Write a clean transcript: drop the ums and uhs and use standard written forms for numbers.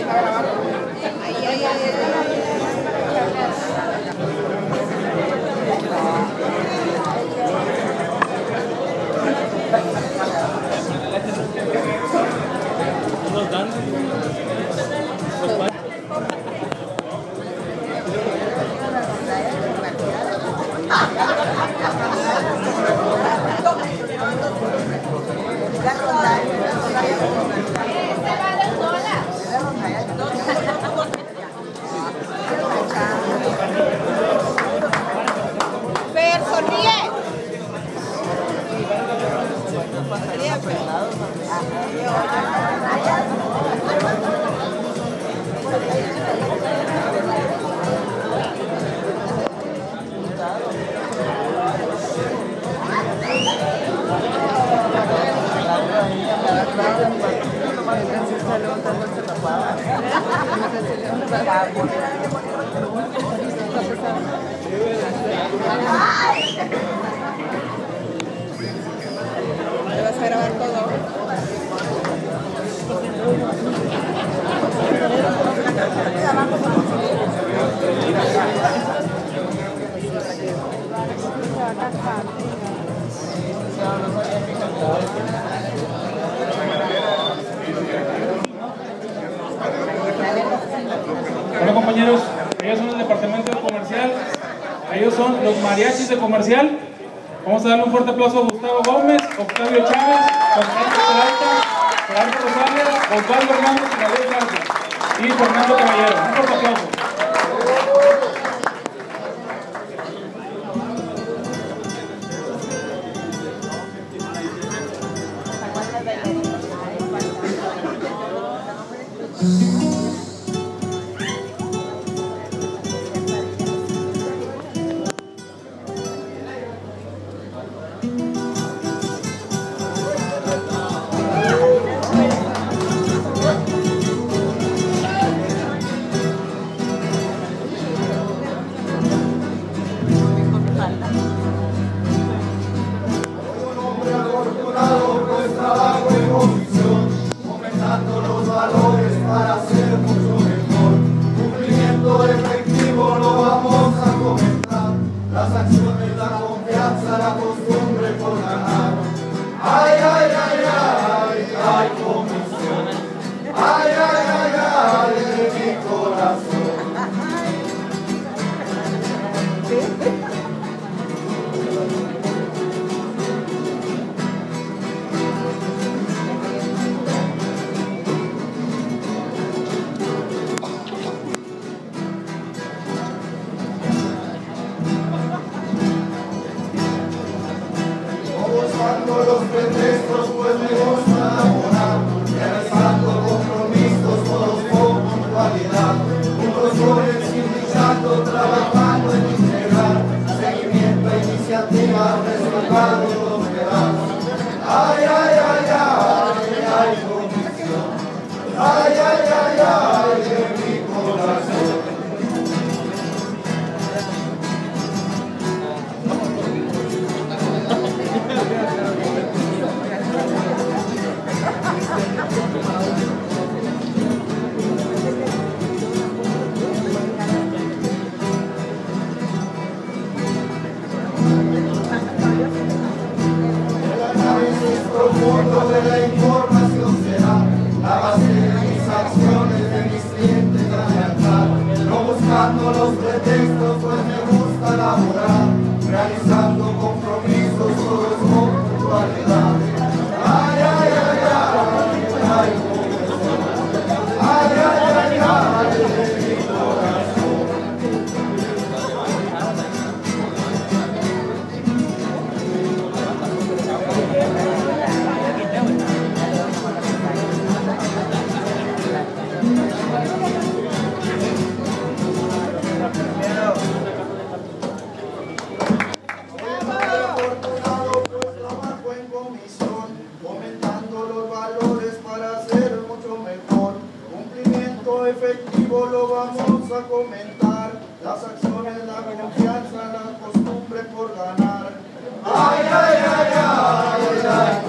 ¿Le vas a grabar todo? Bueno, compañeros, ellos son el departamento de comercial, ellos son los mariachis de comercial. Vamos a darle un fuerte aplauso a Gustavo Gómez, Octavio Chávez, Constante Peralta, Gerardo Rosales, Osvaldo Hernández y Gabriel Garza y Fernando Caballero. Un fuerte aplauso. Los pretextos, pues me gusta enamorar, realizando compromisos, todos con puntualidad, juntos jóvenes luchando, trabajando en integrar, seguimiento a iniciativas, resultados los verán. Ay, ay, ay, ay, ay, comisión, ay, ay, ay, ay, de mi corazón. Profundo de la información será la base de mis acciones, de mis clientes de lealtad, no buscando los pretextos, pues me gusta laborar, realizando compromisos, todos con puntualidad. Ay, ay, ay, ay, ay, ay, ay, ay, ay, de mi corazón. Efectivo lo vamos a comentar, las acciones, la confianza, la costumbre por ganar. Ay, ay, ay, ay, ay, ay.